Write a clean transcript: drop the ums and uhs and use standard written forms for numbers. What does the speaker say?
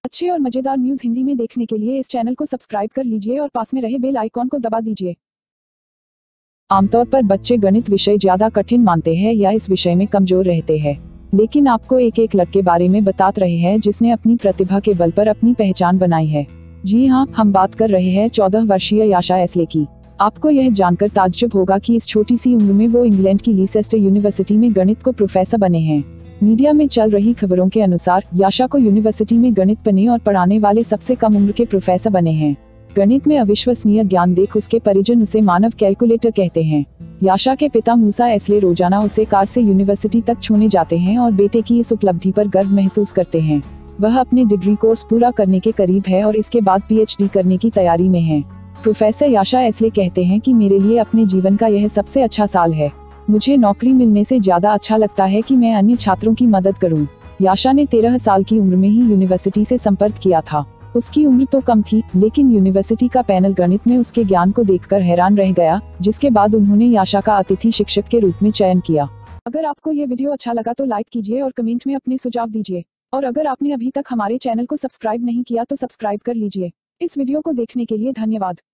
अच्छे और मजेदार न्यूज़ हिंदी में देखने के लिए इस चैनल को सब्सक्राइब कर लीजिए और पास में रहे बेल आइकॉन को दबा दीजिए। आमतौर पर बच्चे गणित विषय ज्यादा कठिन मानते हैं या इस विषय में कमजोर रहते हैं, लेकिन आपको एक लड़के बारे में बता रहे हैं जिसने अपनी प्रतिभा के बल पर अपनी पहचान बनाई है। जी हाँ, हम बात कर रहे हैं 14 वर्षीय याशा एस्ले की। आपको यह जानकर ताज्जुब होगा कि इस छोटी सी उम्र में वो इंग्लैंड की लीसेस्टर यूनिवर्सिटी में गणित को प्रोफेसर बने हैं। मीडिया में चल रही खबरों के अनुसार याशा को यूनिवर्सिटी में गणित पढ़ने और पढ़ाने वाले सबसे कम उम्र के प्रोफेसर बने हैं। गणित में अविश्वसनीय ज्ञान देख उसके परिजन उसे मानव कैलकुलेटर कहते हैं। याशा के पिता मूसा एस्ले रोजाना उसे कार से यूनिवर्सिटी तक छूने जाते हैं और बेटे की इस उपलब्धि पर गर्व महसूस करते हैं। वह अपने डिग्री कोर्स पूरा करने के करीब है और इसके बाद PhD करने की तैयारी में है। प्रोफेसर याशा एस्ले कहते हैं कि मेरे लिए अपने जीवन का यह सबसे अच्छा साल है। मुझे नौकरी मिलने से ज्यादा अच्छा लगता है कि मैं अन्य छात्रों की मदद करूं। याशा ने 13 साल की उम्र में ही यूनिवर्सिटी से संपर्क किया था। उसकी उम्र तो कम थी, लेकिन यूनिवर्सिटी का पैनल गणित में उसके ज्ञान को देखकर हैरान रह गया, जिसके बाद उन्होंने याशा का अतिथि शिक्षक के रूप में चयन किया। अगर आपको ये वीडियो अच्छा लगा तो लाइक कीजिए और कमेंट में अपने सुझाव दीजिए। और अगर आपने अभी तक हमारे चैनल को सब्सक्राइब नहीं किया तो सब्सक्राइब कर लीजिए। इस वीडियो को देखने के लिए धन्यवाद।